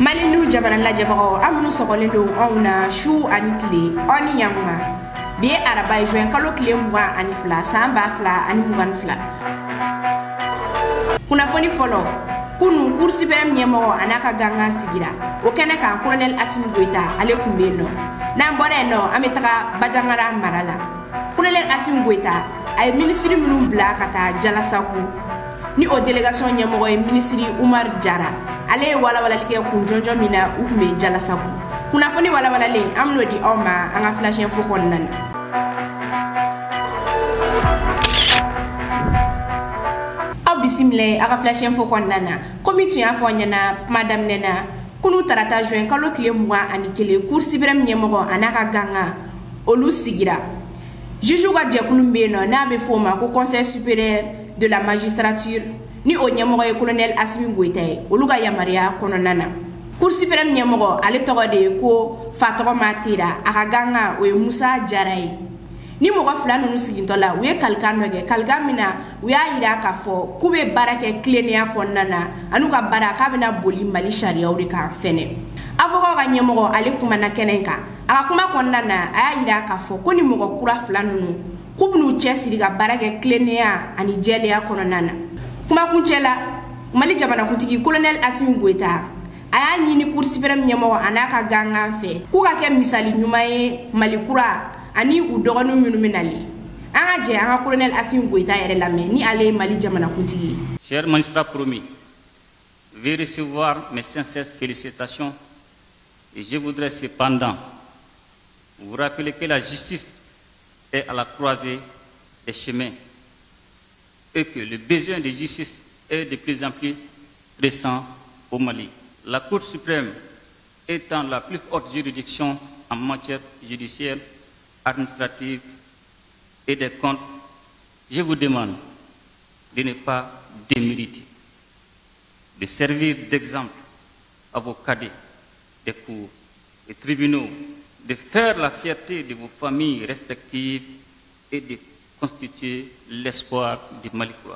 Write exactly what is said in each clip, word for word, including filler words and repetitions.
Malilu jabaran la jabaro amnu sokolelo ona shu anikle oni yamma be araba joen kalo kle mwa anifla samba fla ani mugan fla kuna foni folo kunu kursi berem nyemo anaka ganga sigira o kene kan colonel Assimi Goita ale kumbeno na mbore no ametaka bajangara marala colonel Assimi Goita ay ministre minum bla kata jala saku ni o délégation nyemo e ministre Oumar Diarra ale wala wala like kunjonjo mina ukme jala saku kuna foni wala wala le amno di oma anga flash info kon nana aw bisimile aga flash info kon nana komi tu ya fo nyana madame nena kunu tarata juin kalo kile mwa ani kele kursi berem nyemo anaka ganga olu sigira juju ga je kulumbe no na be foma ko conseil supérieur de la magistrature ni o nyamogo e colonel Assimi Goita oluga yamaria kono nana kursi perem nyamogo ale togo de ko fatogo matira aka ganga o Musa Diarra ni mogo flanu nu sigintola we kalkano ge kalgamina we ayira ka fo kube barake klenia konnana anuka baraka bina boli mali sharia ori ka fene avoka ga nyamogo ale kuma na kenenka aka kuma konnana ayira ka fo koni mogo kura flanu nu kubnu chesiri ga barake klenia ani jelia kono nana kuma kunchela mali jabana kuntigi colonel Assimi Goita aya nyini kursi perem nyamo anaka ganga fe kuka ke misali nyumaye mali kura ani udogonu minu minali anga je anga colonel Assimi Goita yere lame ni ale mali jabana kuntigi. Cher magistrat promis, veuillez recevoir mes sincères félicitations et je voudrais cependant vous rappeler que la justice est à la croisée des chemins et que le besoin de justice est de plus en plus pressant au Mali. La Cour suprême étant la plus haute juridiction en matière judiciaire, administrative et des comptes, je vous demande de ne pas démériter, de servir d'exemple à vos cadets des cours et tribunaux, de faire la fierté de vos familles respectives et de constituer l'espoir du Malikura.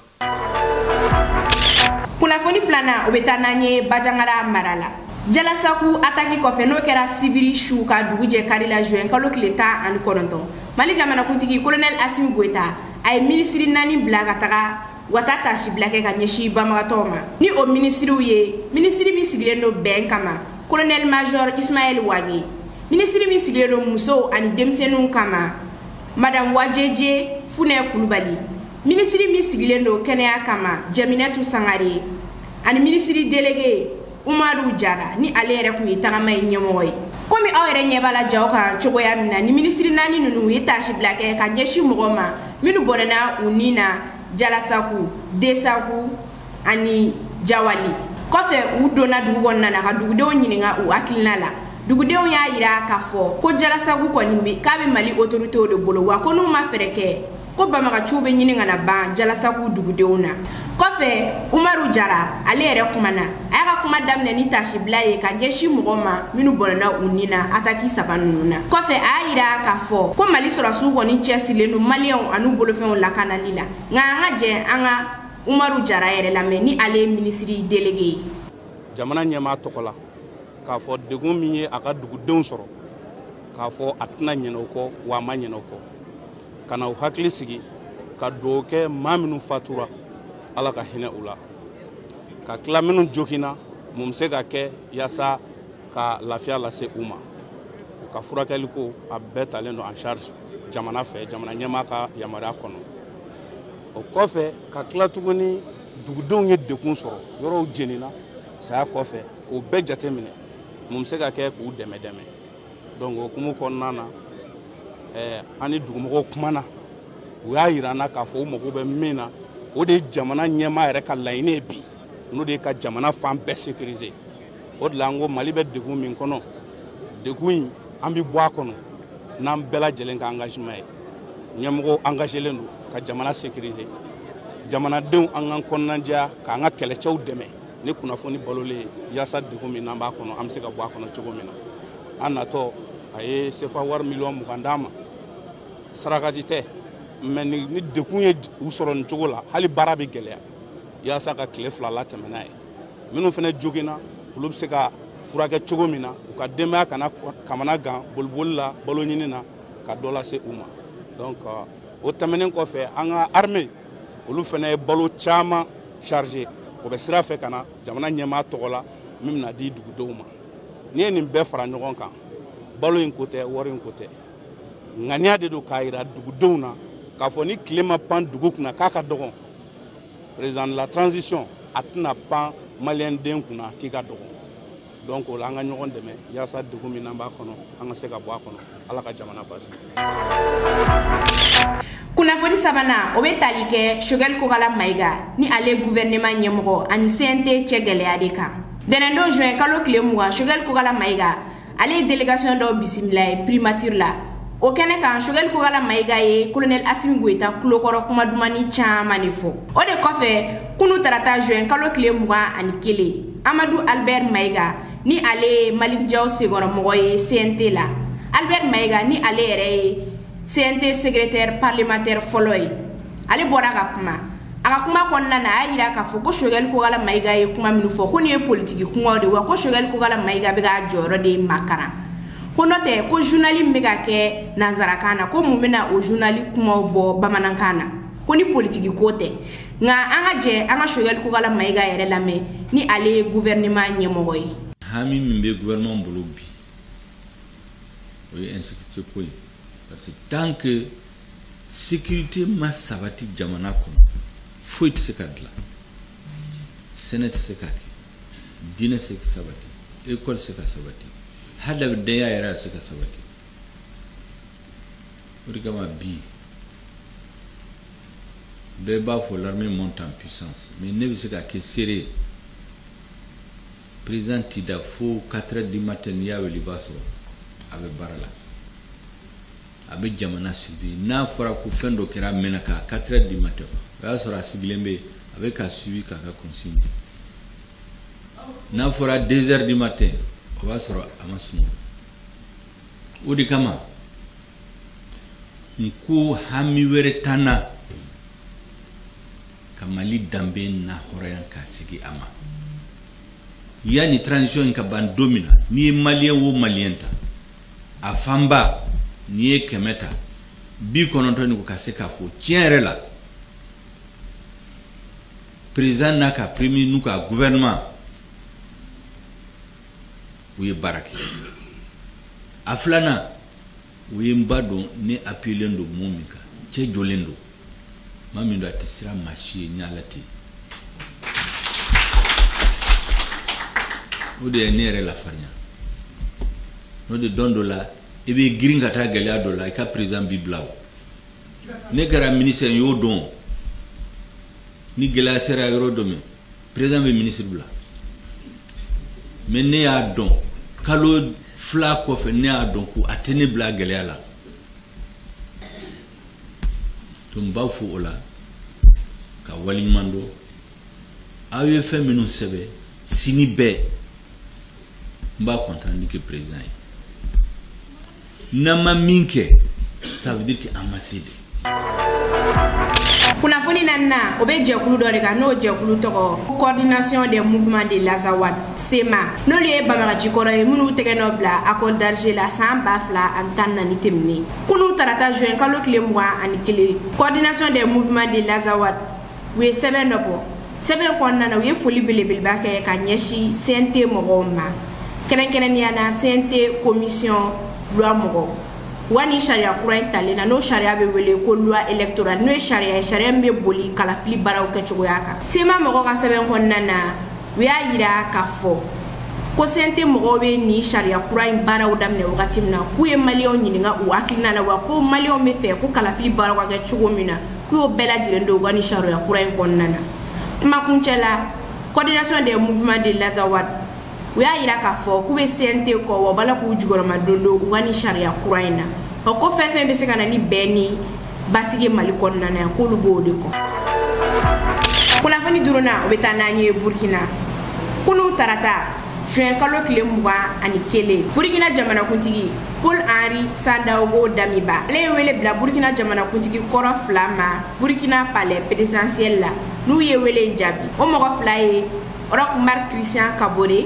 Kuna foni flana obetananye bajangara marala. Jala saku ataki kofe no kera sibiri shuka duguje karila juin kalo kileta an koronton. Mali jamana kuntigi colonel Assimi Goita ay ministri nani blaga taga watata shi blake ka nyeshi bamagatoma. Ni o ministri uye, ministri mi sigileno ben kama colonel major Ismaël Wagi. Ministri mi sigileno muso ani demsenun kama Madame Wajeje Fune Kulubali. Ministri mi sigilendo Kenya kama Jaminatu Sangare. Ani ministri délégué Oumarou Diarra ni alere ku itagama nyemoy. Komi awere nyebala jawka chogoya mina ni ministri nani nunu itashi blake ka nyeshi mogoma minu bonana unina jalasaku desaku ani jawali. Kofe udona dugo nana ka dugudo nyininga u akilnala. Dugudew ya yira ka fo ko jala sagu ko nimbe ka be mali autorité de bolo wa ko no ma fereke ko bamaga chube nyini ngana ba jala sagu dugudew na ko fe Oumarou Diarra ale ere kumana aya kuma damne ni tashi blaye ka jeshi mugoma minu bolana unina ataki sabanuna ko fe ayira ka fo ko mali sora su ko ni chesile no malion anu bolo fe on la kanalila nga nga je anga Oumarou Diarra ere la me ni ale ministre délégué jamana nyama tokola k'a fɔ degun min ye a ka dugudenw sɔrɔ k'a fɔ a tɛna ɲinɛ o kɔ wa a ma ɲinɛ o kɔ ka na u hakili sigi ka dugawu kɛ maa minnu fatura ala ka hinɛ u la ka tila minnu joginna mun bɛ se ka kɛ yaasa ka lafiya lase u ma u ka furakɛli ko a bɛɛ talen don en charge jamana fɛ jamana ɲɛmaa ka yamaruya kɔnɔ o kɔfɛ ka tila tuguni dugudenw ye degun sɔrɔ yɔrɔw jenina saya kɔfɛ k'o bɛɛ jateminɛ mun se ka kɛ k'u dɛmɛ dɛmɛ donc o kumu kɔnɔna na ɛɛ ani dugumɔgɔw kumana u y'a yira an na k'a fɔ u mago bɛ min na o de ye jamana ɲɛmaa yɛrɛ ka laɲini ye bi n'o de ye ka jamana fan bɛɛ sécuriser o de la n ko Mali bɛ degun min kɔnɔ degun in an bɛ bɔ a kɔnɔ n'an bɛɛ lajɛlen ka engagement ye ɲɛmɔgɔw engagelen don ka jamana sécuriser jamanadenw an k'an kɔnɔnajɛya k'an ka kɛlɛcɛw dɛmɛ ni kunnafoni balolen yaasa degun min n'an b'a kɔnɔ an bɛ se ka bɔ a kɔnɔ cogo min na an natɔ a ye sefa wari miliyɔn mugan d'an ma sarakati tɛ mɛ ni degun ye u sɔrɔ nin cogo la hali baara bɛ gɛlɛya yaasa ka tile fila la tɛmɛ n'a ye minnu fana joginna olu bɛ se ka furakɛ cogo min na u ka denbaya kana kamana gan boliboli la balo ɲini na ka dɔ lase u ma. Donc o tɛmɛnen kɔfɛ an ka armée olu fana ye balo caman chargé o bɛ sira fɛ ka na jamana ɲɛmaa tɔgɔ la min bɛna di dugudenw ma. N'i ye nin bɛɛ fara ɲɔgɔn kan balo in ko tɛ wari in ko tɛ ŋaniya de don k'a yira dugudenw na k'a fɔ ni tile ma pan dugu kunna k'a ka dɔgɔn président de la transition a tɛna pan maliyɛn den kunna k'i ka dɔgɔn. Donc o la an ka ɲɔgɔn dɛmɛ yaasa degun min n'an b'a kɔnɔ an ka se ka bɔ a kɔnɔ ala ka jamana basigi. Kunnafoni sabanan o bɛ tali kɛ Choguel Kokala Mayiga ni ale gouvernement ɲɛmɔgɔ ani C N T cɛ gɛlɛya de kan. Dɛnɛndon juin kalo tile mugan Choguel Kokala Mayiga ale ye délégation dɔ bisimila ye primature la. O kɛnɛ kan Choguel Kokala Mayiga ye colonel Assimi Goïta kulokɔrɔ kuma dumani caman de fɔ. O de kɔfɛ kunu tarata juin kalo tile mugan ani kelen Amadou Albert Mayiga ni ale Malik Diaw senkɔrɔmɔgɔ ye C N T la. Albert Mayiga ni ale yɛrɛ ye C N T secrétaire parlementaire fɔlɔ ye. Ale bɔra ka kuma. A ka kuma kɔnɔna na a y'a yira k'a fɔ ko Choguel Kokala Mayiga ye kuma minnu fɔ ko nin ye politiki kumaw de wa ko Choguel Kokala Mayiga bɛ ka jɔyɔrɔ de makaran. Ko n'o tɛ ko journali min bɛ ka kɛ nanzarakan na ko mun bɛna o journali kumaw bɔ bamanankan na ko ni politiki ko tɛ. Nka an ka jɛ an ka Choguel Kokala Mayiga yɛrɛ lamɛn ni ale ye gouvernement ɲɛmɔgɔ ye. Hami min bɛ gouvernement bolo bi o ye insécurité ko ye parce que tant que sécurité ma sabati jamana kɔnɔ foyi tɛ se ka dilan sɛnɛ tɛ se ka kɛ diinɛ tɛ se ka sabati école tɛ se ka sabati hadamadenya yɛrɛ tɛ se ka sabati o de kama bi bɛɛ b'a fɔ l'armée monte en puissance mais ne bɛ se ka kɛ seere président Tida fo quatre heures du matin n'i y'a wele i b'a sɔrɔ a bɛ baara la a bɛ jamana suivi n'a fɔra ko fɛn dɔ kɛra mɛnna ka quatre heures du matin o y'a sɔrɔ a sigilen bɛ a bɛ ka suivi k'a ka consigne n'a fɔra deux heures du matin o b'a sɔrɔ a ma sunɔgɔ o de kama n ko hami wɛrɛ t'an na ka Mali danbe n'a hɔrɔnya ka sigi a ma. Yani transition ka ban domina ni malien wo malien ta a famba ni kemeta bi kononto ni ko kase ka fo tienre la président naka premier nuka gouvernement oui baraki aflana oui mbado ni apelendo momika che jolendo mami ndo atisira machi nyalati o de ne yɛrɛ la farinya no de don dɔ la i bɛ girin ka taa gɛlɛya dɔ la i ka président b'i bila o ne kɛra ministre y'o dɔn ni gɛlɛya sera yɔrɔ dɔ min président bɛ ministre bila mais ne y'a dɔn kalo fila kɔfɛ ne y'a dɔn ko a tɛ ne bila gɛlɛya la to n b'a fɔ o la ka waleɲuman dɔn aw ye fɛn minnu sɛbɛn sini bɛɛ n b'a contraindre que président ye n'a ma min kɛ ça veut dire que an ma se de. Kunnafoni naaninan o bɛ jɛkulu dɔ de kan n'o jɛkulu tɔgɔ coordination des mouvements de l'Azawad C M A n'olu ye Banbagankɔrɔ ye minnu tɛgɛ nɔ bila accord d'Alger la san ba fila ani tan naani tɛmɛnen kunu tarata juin kalo tile mugan ani kelen coordination des mouvements de l'Azawad u ye sɛbɛn dɔ bɔ sɛbɛn kɔnɔna na u ye foli belebeleba kɛ ka ɲɛsin C N T mɔgɔw ma kɛrɛnkɛrɛnnenya na C N T commission loi mɔgɔ wani sariya kura in talen na n'o sariya bɛ wele ko loi électorale n'o ye sariya ye sariya min bɛ boli kalafili baaraw kɛcogoya kan C M A mɔgɔ ka sɛbɛn kɔnɔna na u y'a yira k'a fɔ ko C N T mɔgɔw bɛ nin sariya kura in baaraw daminɛ wagati min na k'u ye maliyɛnw ɲininka u hakilina la wa ko maliyɛnw bɛ fɛ ko kalafili baaraw ka kɛ cogo min na k'u y'o bɛɛ lajɛlen don u ka nin sariya kura in kɔnɔna na kumakuncɛ la coordination des mouvements de l'Azawad u y'a yira k'a fɔ k'u bɛ C N T kɔ wa bala k'u jukɔrɔma dondo u ka nin sariya kura in na o ko fɛn fɛn bɛ se ka na ni bɛn ni basigi Mali kɔnɔna na yan k'olu b'o de kɔ. Kunnafoni duurunan o bɛ taa n'an ye Burkina kunu tarata juin kalo tile mugan ani kelen Burkina jamanakuntigi Paul Henri Sandaogo Damiba ale ye wele bila Burkina jamanakuntigi kɔrɔ fila ma Burkina palais présidentiel la n'u ye wele in jaabi o mɔgɔ fila ye Roch Marc Christian Kabore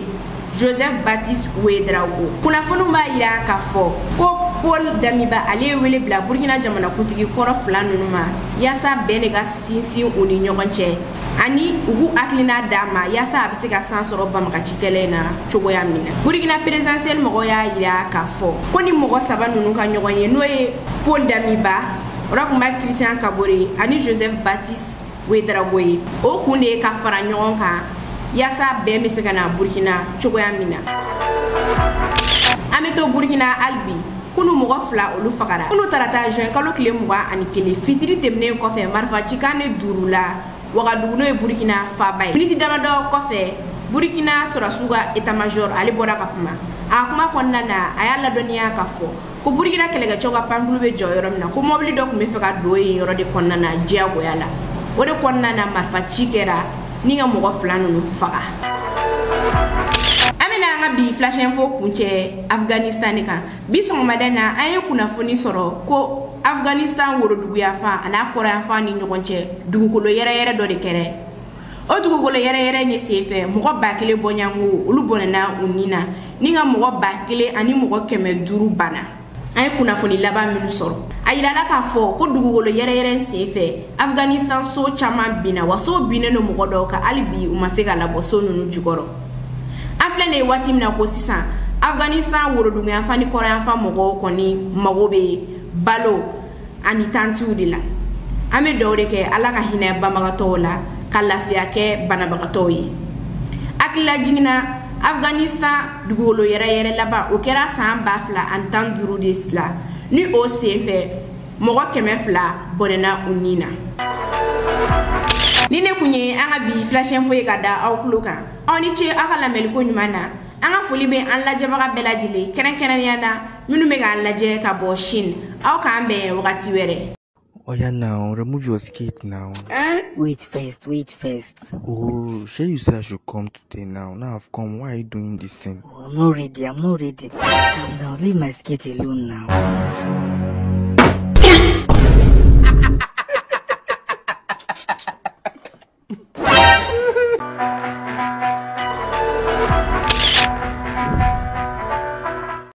Joseph Baptiste Ouedraogo. Kunnafoni b'a yira k'a fɔ ko Paul Damiba ale ye wele bila Burkina jamana kuntigi kɔrɔ fila ninnu ma yaasa bɛn de ka sinsin u ni ɲɔgɔn cɛ ani u b'u hakilina d'a ma yaasa a bɛ se ka san sɔrɔ Bamagaci kɛlɛ in na cogoya min na. Burkina présidentiel mɔgɔw y'a yira k'a fɔ ko ni mɔgɔ saba ninnu ka ɲɔgɔn ye n'o ye Paul Damiba, Roch-Marc Christian Kabore ani Joseph Baptiste Ouedraogo ye o kun de ye ka fara ɲɔgɔn kan yaasa bɛn bɛ se ka na Burkina cogoya min na. An bɛ to Burkina hali bi kunu mɔgɔ fila olu fagara. Kunu tarata juin kalo tile mugan ani kelen fitiri tɛmɛnen kɔfɛ marifacikan de duuru la Wagadugu n'o ye Burkina faaba ye. Miniti damadɔ kɔfɛ Burkina sɔrɔsiw ka état major ale bɔra ka kuma. A kuma kɔnɔna na a y'a ladɔnniya k'a fɔ ko Burkina kɛlɛkɛcɛw ka pankulu bɛ jɔ yɔrɔ min na ko mɔbili dɔ tun bɛ fɛ ka don yen yɔrɔ de kɔnɔna na diyagoya la. O de kɔnɔna na marifaci kɛra ni ka mɔgɔ fila ninnu faga. An bɛna an ka bi flash info kuncɛ Afghanistan de kan. Bi sɔgɔmada na an ye kunnafoni sɔrɔ ko Afghanistan worodugu yanfan a n'a kɔrɔ yanfan ni ɲɔgɔn cɛ dugukolo yɛrɛyɛrɛ dɔ de kɛra. O dugukolo yɛrɛyɛrɛ ne senfɛ mɔgɔ ba kelen bɔɲango olu bɔnɛna u ni na ni ka mɔgɔ ba kelen ani mɔgɔ kɛmɛ duuru bana. An ye kunnafoni laban minnu sɔrɔ. A yirala k'a fɔ ko dugukolo yɛrɛyɛrɛ senfɛ Afghanistan so caman binna wa so binnen don mɔgɔ dɔw kan hali bi u ma se ka labɔ so ninnu jukɔrɔ. An filɛ nin ye waati min na ko sisan Afghanistan worodugu yanfan ni kɔrɔ yanfan mɔgɔw kɔni mago bɛ balo ani tantiw de la. An bɛ dugawu de kɛ Ala ka hinɛ banbagatɔw la ka lafiya kɛ banabagatɔw ye. Hakilila jiginna Afghanistan dugukolo yɛrɛyɛrɛ laban o kɛra san ba fila ani tan duuru de la ni o senfɛ mɔgɔ kɛmɛ fila bɔnɛna u ni na. Ni ne kun ye an ka bi flash info ye ka da aw tulo kan. Aw ni ce aw ka lamɛliko ɲuman na. An ka foli bɛ an lajɛbaga bɛɛ lajɛlen kɛrɛnkɛrɛnnenya na minnu bɛ k'an lajɛ ka bɔ Chine. Aw k'an bɛn wagati wɛrɛ. Oh yeah, now remove your skate now. Uh, wait first, wait first. Oh, sure you said I should come today now. Now I've come. Why are you doing this thing? Oh, I'm not ready. I'm not ready. Now leave my skate alone now.